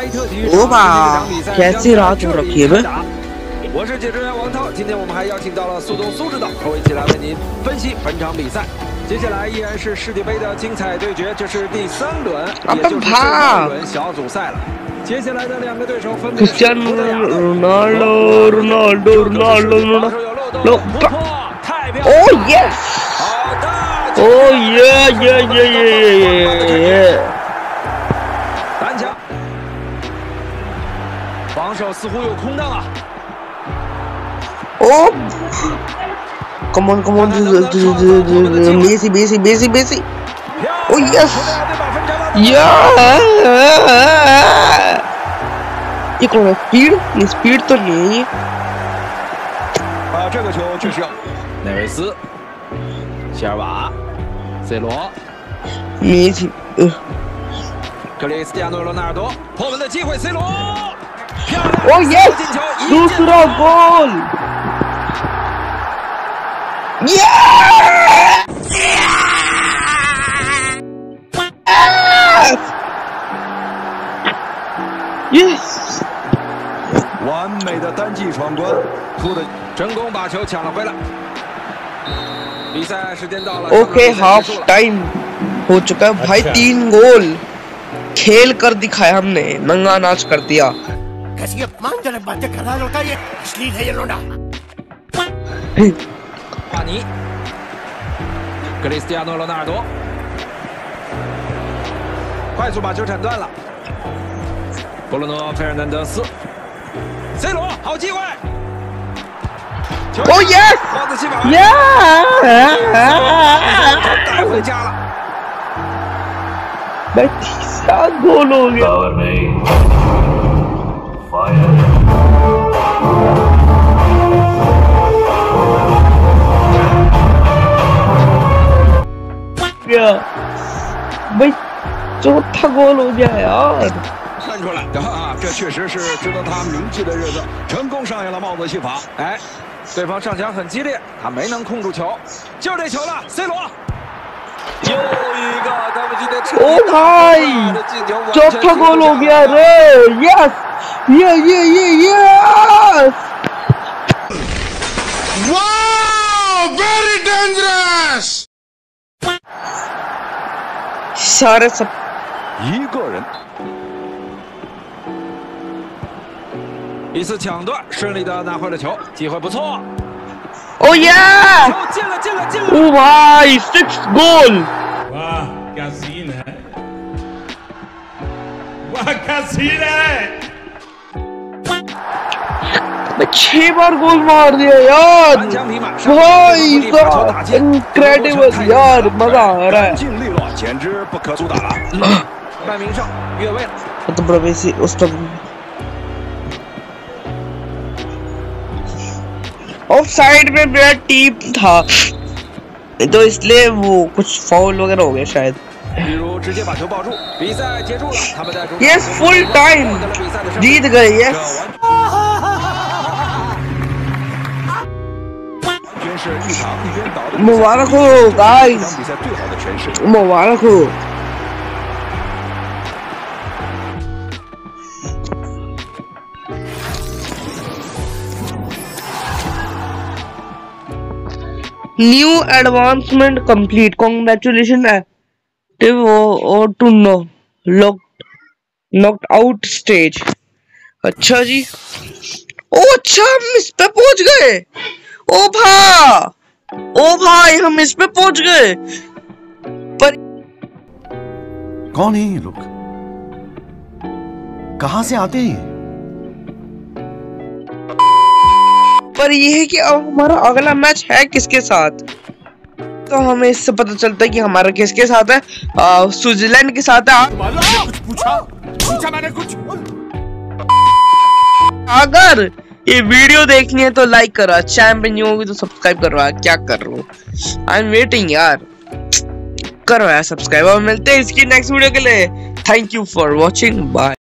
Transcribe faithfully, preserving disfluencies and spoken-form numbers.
巴伊特体育场，这场比赛将在这里开打。我是解说员王涛，今天我们还邀请到了苏东苏指导，和我一起来为您分析本场比赛。接下来依然是世界杯的精彩对决，这是第三轮，也就是最后一轮小组赛了。接下来的两个对手分别是葡萄牙和罗纳尔多，罗纳尔多，罗纳尔多，突破，太漂亮了！ Oh yes！ 好的 ！Oh yeah yeah yeah yeah yeah！ 单枪，防守似乎有空档啊！ Oh! Come on, come on, Messi, Messi, Messi, Messi. Oh yes! Yeah! ये कौन है? Speed? ये speed तो नहीं है। 啊，这个球确实要。内维斯、席尔瓦、C罗、 Messi， 克里斯蒂亚诺·罗纳尔多破门的机会 ，C 罗，漂亮！ Oh yes! 进球， दूसरा गोल! Yes! Yes! 完美的单骑闯关，突的成功把球抢了回来。比赛时间到了。 Okay, half time हो चुका है भाई। तीन गोल खेल कर दिखाया हमने, नंगा नाच कर दिया। कैसी अपमानजनक बातें कर रहा लौटा, ये अश्लील है ये लोंडा। 帕尼、克里斯蒂亚诺·罗纳尔多快速把球铲断了。布鲁诺·费尔南德斯 ，C 罗，好机会！ Oh yes! Yeah! 带回家了。 भाई तीसरा गोल हो गया। भाई चौथा गोल हो गया यार। 看出来啊，这确实是值得他铭记的日子，成功上演了帽子戏法。哎，对方上抢很激烈，他没能控住球，就这球了 ，C 罗。 又一个他们今天彻底大的进球， चौथा गोल हो गया रे। Yes! Yeah yeah yeah yes! Wow! Very dangerous! सारे सब 一个人，一次抢断，顺利的拿回了球，机会不错。 Oh yeah! 球进了进了进了！ Oh भाई six goal! वाह क्या सीन है! वाह क्या सीन है! छह बार गोल मार दिया यार! भाई साहब incredible यार, मजा आ रहा है। 净利落，简直不可阻挡了。半名胜越位了。 तो प्रवेशी उस टाइम ऑफ साइड में मेरा टीम था, तो इसलिए वो कुछ फाउल वगैरह हो गया शायद। यस फुल टाइम जीत गए। यस मुबारक हो गाइस, मुबारक हो। New advancement complete. Congratulations active or to no locked knocked out stage. अच्छा जी, ओ अच्छा हम इस पे पहुंच गए। ओ भा ओ भाई हम इस पे पहुंच गए। पर कौन है ये लोग? कहां से आते हैं? पर ये है कि अब हमारा अगला मैच है किसके साथ, तो हमें इससे पता चलता है कि हमारा किसके साथ है। स्विट्जरलैंड के साथ है। कुछ पूछा? पूछा मैंने कुछ? अगर ये वीडियो देखनी है तो लाइक करो, चैनल पे न्यू होगी तो सब्सक्राइब करो। क्या कर रहे हो? आई एम वेटिंग यार, करो यार सब्सक्राइब। और मिलते हैं इसकी नेक्स्ट वीडियो के लिए। Thank you for watching, bye.